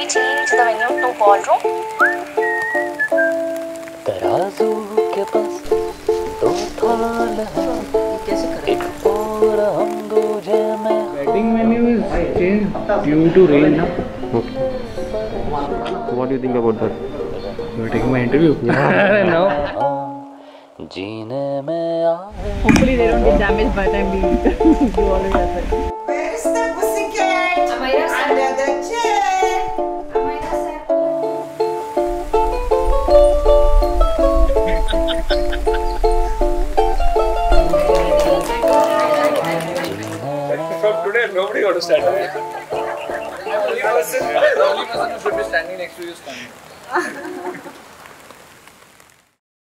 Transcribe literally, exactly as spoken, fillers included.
we change the venue to ballroom? तराजू के पास दो थाल हैं, एक और हम दूजे में. Wedding menu is changed due to rain. Okay. What do you think about that? You are taking my interview? No. जीने में आए. Hopefully they don't get damaged by the time we do all of that. Where's the pussycat? Under the chair. From today, nobody got to stand up. The only person who should be standing next to you is standing.